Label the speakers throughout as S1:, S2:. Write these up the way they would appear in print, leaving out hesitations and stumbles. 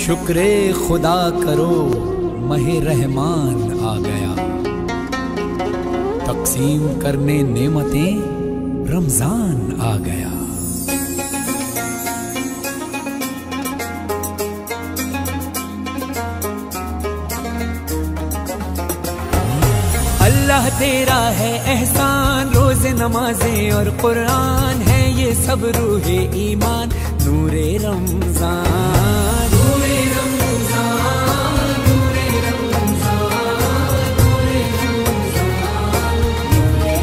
S1: शुक्रे खुदा करो महे रहमान आ गया, तकसीम करने नेमतें रमजान आ गया। अल्लाह तेरा है एहसान, रोज़े नमाजें और कुरान है ये सब रूहे ईमान, नूरे रमजान नूरे रमजान नूरे रमजान नूरे रमजान नूरे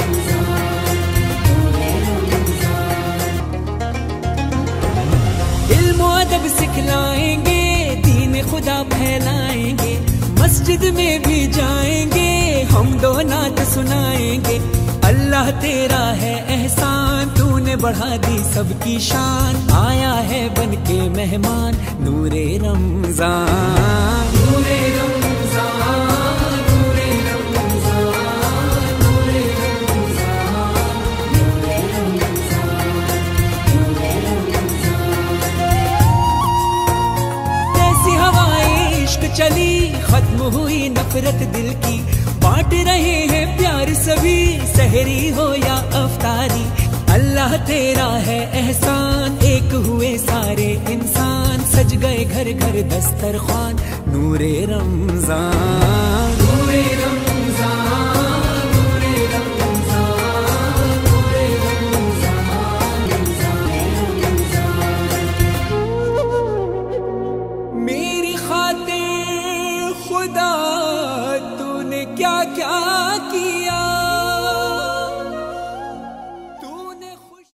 S1: रमजान नूरे रमजान। इल्म अदब सिखलाएंगे, दीन खुदा फैलाएंगे, मस्जिद में भी जाएंगे, हम दो नात सुनाएंगे। अल्लाह तेरा है एहसान, तूने बढ़ा दी सबकी शान, आया है बनके मेहमान, नूरे रमजान नूरे रमजान नूरे रमजान नूरे रमजान नूरे रमजान नूरे रमजान। कैसी हवाएं इश्क चली, खत्म हुई नफरत दिल की, बांट रहे हैं प्यार सभी, सहरी हो या अफ्तारी। अल्लाह तेरा है एहसान, एक हुए सारे इंसान, सज गए घर घर दस्तरखान, नूरे रमजान नूरे रमजान।